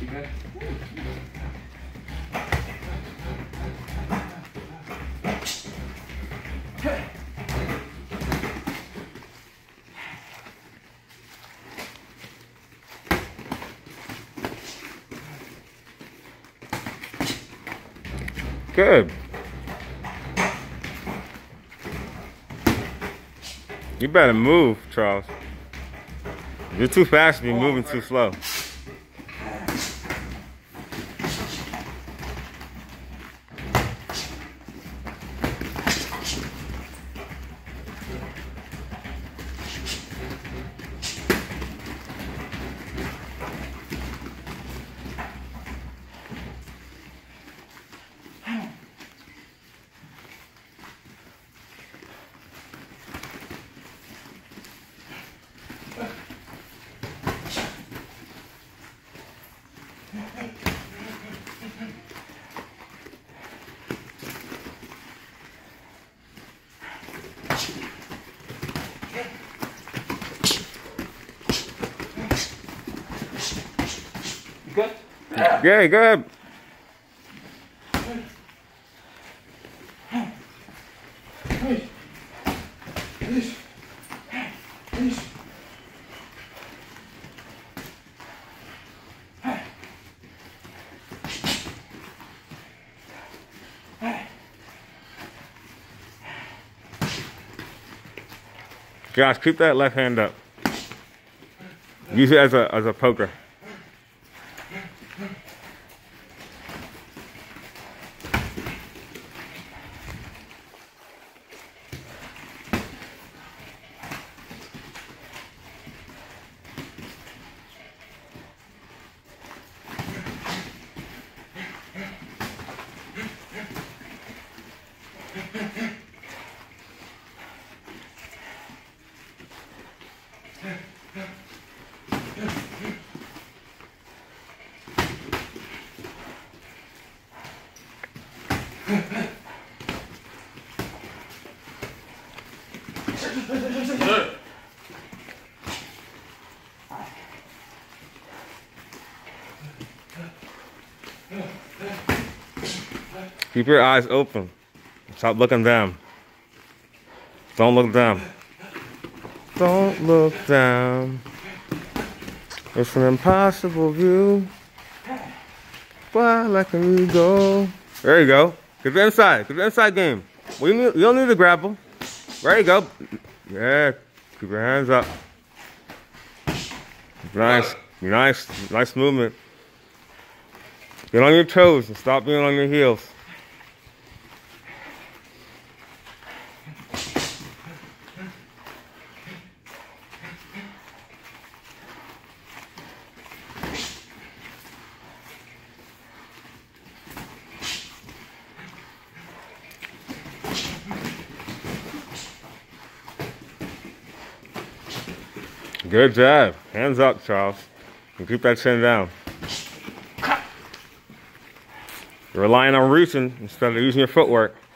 good? Good. You better move, Charles. You're too fast to be moving too slow. Good? Yeah, go ahead. Josh, keep that left hand up. Use it as a poker. Keep your eyes open. Stop looking down. Don't look down. Don't look down. It's an impossible view. Fly like an eagle. There you go. Get the inside. Get the inside game. You don't need to grapple. There you go. Yeah. Keep your hands up. Nice. Nice movement. Get on your toes and stop being on your heels. Good job. Hands up, Charles. And keep that chin down. You're relying on reaching instead of using your footwork.